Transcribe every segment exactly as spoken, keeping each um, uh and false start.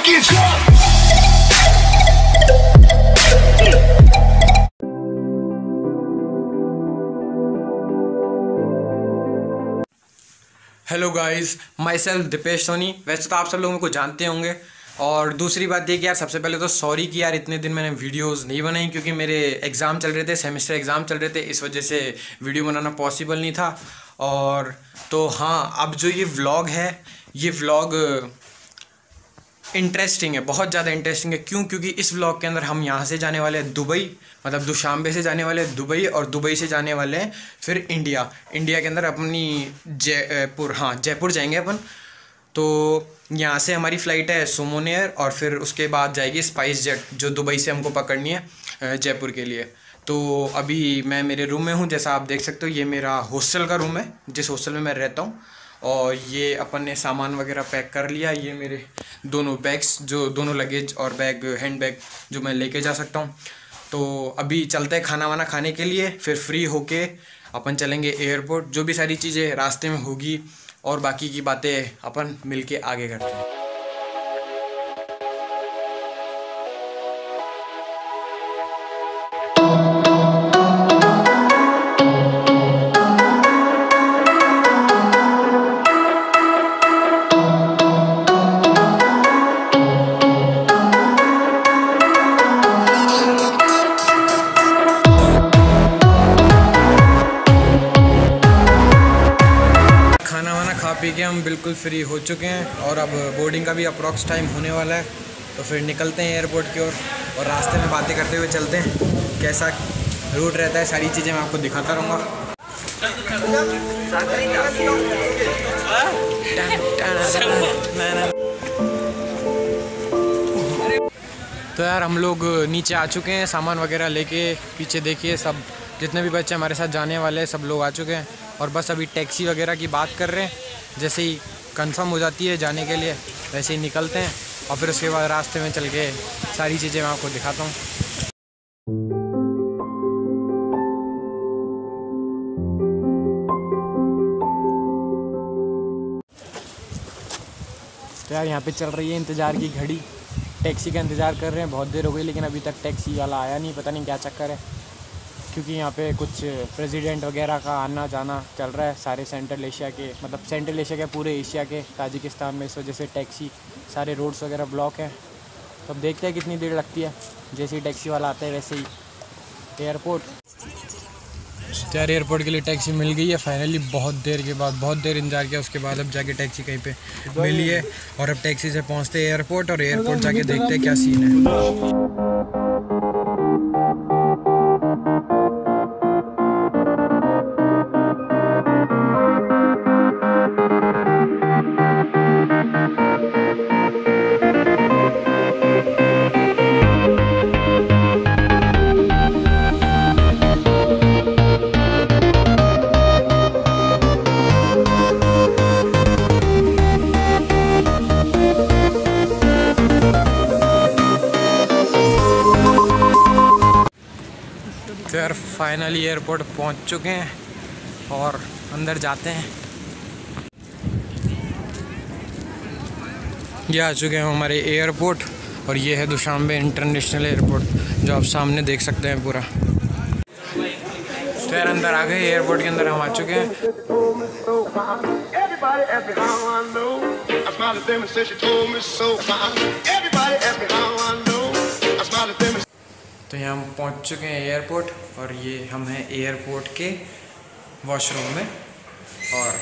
fucking drunk. Hello guys, myself Dipesh Soni. वैसे तो आप सब लोग मेरे को जानते होंगे। और दूसरी बात ये कि यार सबसे पहले तो सॉरी कि यार इतने दिन मैंने वीडियोस नहीं बनाई, क्योंकि मेरे एग्ज़ाम चल रहे थे, सेमेस्टर एग्ज़ाम चल रहे थे, इस वजह से वीडियो बनाना पॉसिबल नहीं था। और तो हाँ, अब जो ये व्लॉग है, ये व्लॉग इंटरेस्टिंग है, बहुत ज़्यादा इंटरेस्टिंग है। क्यों? क्योंकि इस व्लॉग के अंदर हम यहाँ से जाने वाले हैं दुबई, मतलब दुशांबे से जाने वाले हैं दुबई, और दुबई से जाने वाले हैं फिर इंडिया। इंडिया के अंदर अपनी जयपुर, हाँ जयपुर जाएंगे अपन। तो यहाँ से हमारी फ़्लाइट है सुमन एयर, और फिर उसके बाद जाएगी स्पाइस जेट, जो दुबई से हमको पकड़नी है जयपुर के लिए। तो अभी मैं मेरे रूम में हूँ, जैसा आप देख सकते हो। ये मेरा हॉस्टल का रूम है, जिस हॉस्टल में मैं रहता हूँ। और ये अपन ने सामान वगैरह पैक कर लिया। ये मेरे दोनों बैग्स, जो दोनों लगेज और बैग, हैंड बैग जो मैं लेके जा सकता हूँ। तो अभी चलते हैं खाना वाना खाने के लिए, फिर फ्री होके अपन चलेंगे एयरपोर्ट। जो भी सारी चीज़ें रास्ते में होगी और बाकी की बातें अपन मिलके आगे करते हैं। पी के हम बिल्कुल फ्री हो चुके हैं, और अब बोर्डिंग का भी अप्रॉक्स टाइम होने वाला है। तो फिर निकलते हैं एयरपोर्ट की ओर, और रास्ते में बातें करते हुए चलते हैं। कैसा रूट रहता है, सारी चीज़ें मैं आपको दिखाता रहूँगा। तो यार हम लोग नीचे आ चुके हैं, सामान वगैरह लेके। पीछे देखिए, सब जितने भी बच्चे हमारे साथ जाने वाले हैं सब लोग आ चुके हैं, और बस अभी टैक्सी वगैरह की बात कर रहे हैं। जैसे ही कंफर्म हो जाती है जाने के लिए, वैसे ही निकलते हैं, और फिर उसके बाद रास्ते में चल के सारी चीज़ें मैं आपको दिखाता हूँ। तो यार यहाँ पे चल रही है इंतज़ार की घड़ी। टैक्सी का इंतज़ार कर रहे हैं, बहुत देर हो गई, लेकिन अभी तक टैक्सी वाला आया नहीं। पता नहीं क्या चक्कर है, क्योंकि यहाँ पे कुछ प्रेसिडेंट वगैरह का आना जाना चल रहा है सारे सेंट्रल एशिया के, मतलब सेंट्रल एशिया के, पूरे एशिया के, ताजिकिस्तान में। इस वजह से टैक्सी, सारे रोड्स वगैरह ब्लॉक हैं। तो अब देखते हैं कितनी देर लगती है। जैसे ही टैक्सी वाला आता है वैसे ही एयरपोर्ट। तो यार एयरपोर्ट के लिए टैक्सी मिल गई है फाइनली, बहुत देर के बाद, बहुत देर इंतजार किया। उसके बाद अब जाके टैक्सी कहीं पे मिली है, और अब टैक्सी से पहुँचते हैं एयरपोर्ट, और एयरपोर्ट जाके देखते हैं क्या सीन है। तो यार फाइनली एयरपोर्ट पहुंच चुके हैं, और अंदर जाते हैं। ये आ चुके हैं हमारे एयरपोर्ट, और ये है दुशांबे इंटरनेशनल एयरपोर्ट, जो आप सामने देख सकते हैं पूरा। तो यार अंदर आ गए, एयरपोर्ट के अंदर हम आ चुके हैं। तो यहाँ हम पहुँच चुके हैं एयरपोर्ट, और ये हम हैं एयरपोर्ट के वॉशरूम में, और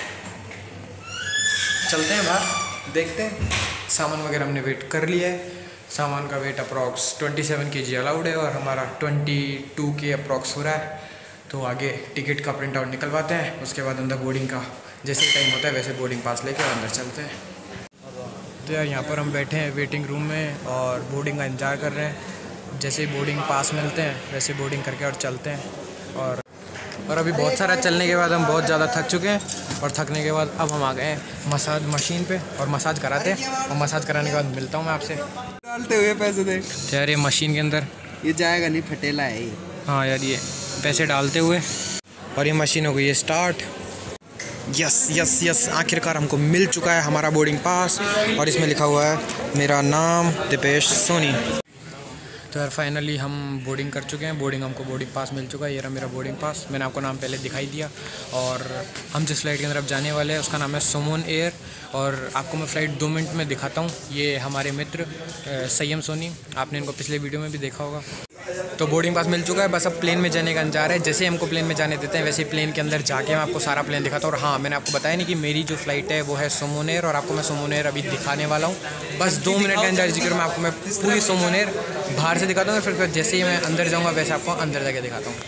चलते हैं बाहर, देखते हैं। सामान वगैरह हमने वेट कर लिया है। सामान का वेट अप्रॉक्स सत्ताईस के जी अलाउड है, और हमारा बाईस के अप्रॉक्स हो रहा है। तो आगे टिकट का प्रिंट आउट निकलवाते हैं, उसके बाद अंदर बोर्डिंग का जैसे टाइम होता है वैसे बोर्डिंग पास लेके अंदर चलते हैं। तो यार यहाँ पर हम बैठे हैं वेटिंग रूम में, और बोर्डिंग का इंतज़ार कर रहे हैं। जैसे ही बोर्डिंग पास मिलते हैं वैसे बोर्डिंग करके और चलते हैं। और और अभी बहुत सारा चलने के बाद हम बहुत ज़्यादा थक चुके हैं, और थकने के बाद अब हम आ गए हैं मसाज मशीन पे, और मसाज कराते हैं। और मसाज कराने के बाद मिलता हूँ मैं आपसे। डालते हुए पैसे देख यार ये मशीन के अंदर ये जाएगा नहीं, फटेला है ये। हाँ यार, ये पैसे डालते हुए, और ये मशीन हो गई है स्टार्ट। यस यस यस आखिरकार हमको मिल चुका है हमारा बोर्डिंग पास और इसमें लिखा हुआ है मेरा नाम दीपेश सोनी। तो यार फाइनली हम बोर्डिंग कर चुके हैं। बोर्डिंग हमको बोर्डिंग पास मिल चुका है। ये रहा मेरा बोर्डिंग पास। मैंने आपको नाम पहले दिखाई दिया। और हम जिस फ्लाइट के अंदर अब जाने वाले हैं उसका नाम है सोमोन एयर। और आपको मैं फ़्लाइट दो मिनट में दिखाता हूँ। ये हमारे मित्र संयम सोनी, आपने इनको पिछले वीडियो में भी देखा होगा। तो बोर्डिंग पास मिल चुका है, बस अब प्लेन में जाने का इंतजार है। जैसे हमको प्लेन में जाने देते हैं वैसे ही प्लेन के अंदर जाके मैं आपको सारा प्लेन दिखाता हूँ। और हाँ, मैंने आपको बताया नहीं कि मेरी जो फ़्लाइट है वो है सोमोन एयर और आपको मैं सोमोन एयर अभी दिखाने वाला हूँ। बस दो मिनट का इंतजार जिक्र मैं आपको मैं पूरी सोमोन एयर बाहर से दिखाता हूँ। फिर जैसे ही मैं अंदर जाऊँगा वैसे आपको अंदर जाके दिखाता हूँ।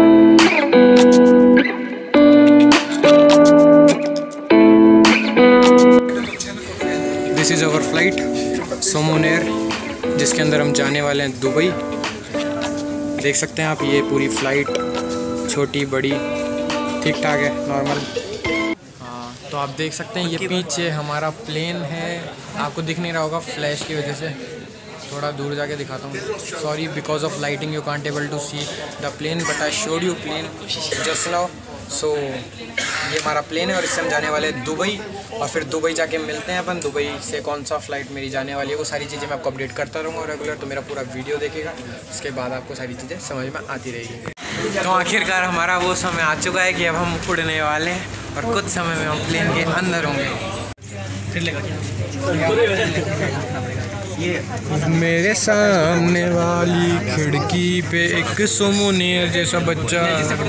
This is our flight Somon air, जिसके अंदर हम जाने वाले हैं दुबई। देख सकते हैं आप, ये पूरी फ़्लाइट छोटी बड़ी ठीक ठाक है, नॉर्मल। हाँ, तो आप देख सकते हैं ये पीछे हमारा प्लेन है। आपको दिख नहीं रहा होगा फ्लैश की वजह से, थोड़ा दूर जाके दिखाता हूँ। Sorry, because of lighting you can't able to see the plane, but I showed you plane just now. So ये हमारा प्लेन है और इससे हम जाने वाले हैं दुबई। और फिर दुबई जाके मिलते हैं अपन। दुबई से कौन सा फ़्लाइट मेरी जाने वाली है वो सारी चीज़ें मैं आपको अपडेट करता रहूँगा रेगुलर। तो मेरा पूरा वीडियो देखेगा, उसके बाद आपको सारी चीज़ें समझ में आती रहेगी। तो आखिरकार हमारा वो समय आ चुका है कि अब हम उड़ने वाले हैं और कुछ समय में हम प्लेन के अंदर होंगे। मेरे सामने वाली खिड़की पे एक सोमोन एयर जैसा बच्चा।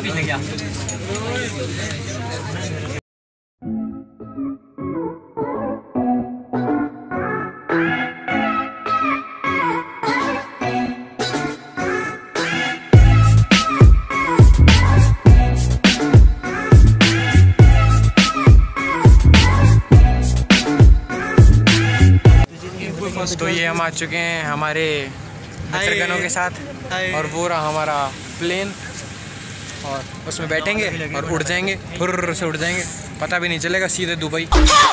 तो ये हम आ चुके हैं हमारे मित्रगणों के साथ और वो रहा हमारा प्लेन। और उसमें बैठेंगे और उड़ जाएंगे, फुर्र से उड़ जाएंगे, पता भी नहीं चलेगा, सीधे दुबई।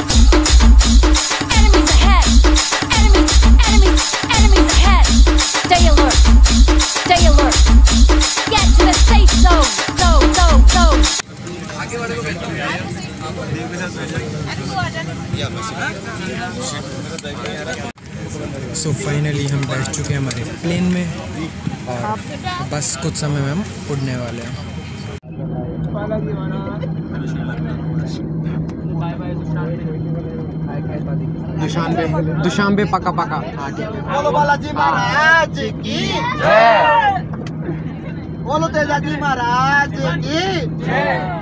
सो फाइनली हम बैठ चुके हैं हमारे प्लेन में और बस कुछ समय में हम उड़ने वाले हैं। दुशांबे दुशांबे पका पका। बोलो बालाजी महाराज की जय। बोलो तेजाजी महाराज की जय।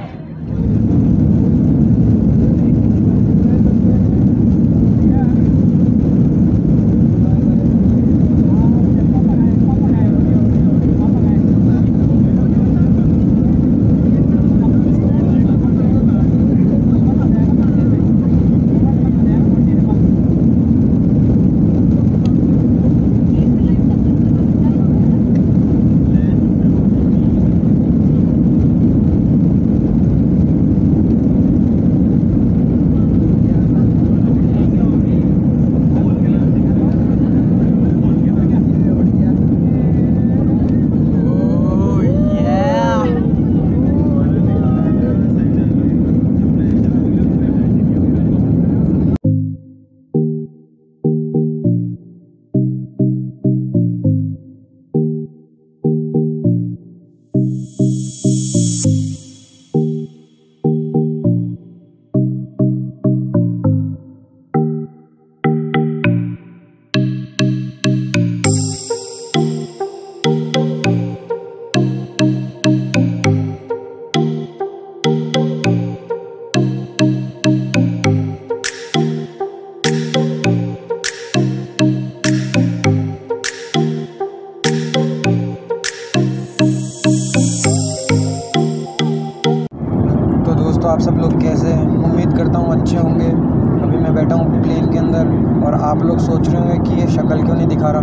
तो आप सब लोग कैसे हैं? उम्मीद करता हूँ अच्छे होंगे। अभी मैं बैठा हूँ प्लेन के अंदर और आप लोग सोच रहे होंगे कि ये शक्ल क्यों नहीं दिखा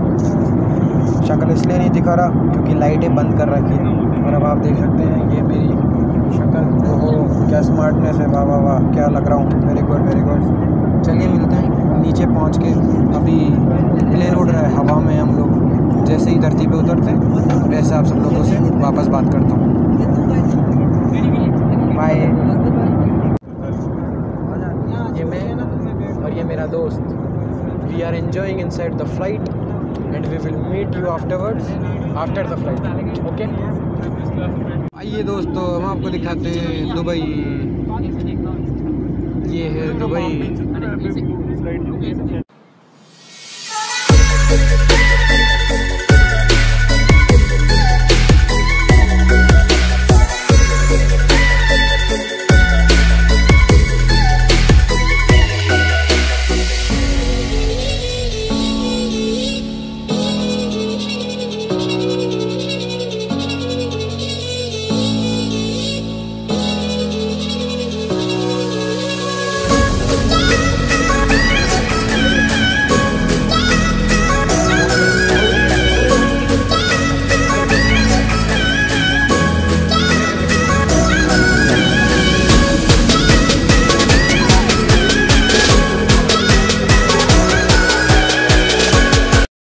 रहा। शक्ल इसलिए नहीं दिखा रहा क्योंकि लाइटें बंद कर रखी है। और अब आप देख सकते हैं ये मेरी शक्ल। ओहो क्या स्मार्टनेस है, वाह वाह वाह, क्या लग रहा हूँ। Very good very good. चलिए मिलते हैं नीचे पहुँच के। अभी प्लेन उड़ रहा है हवा में, हम लोग जैसे ही धरती पे उतरते हैं वैसे आप सब लोगों से वापस बात करता हूँ। बाय। ये मेरा दोस्त। We are enjoying inside the flight and we will meet you afterwards after the flight. Okay, आइए दोस्तों हम आपको दिखाते हैं दुबई। ये है दुबई।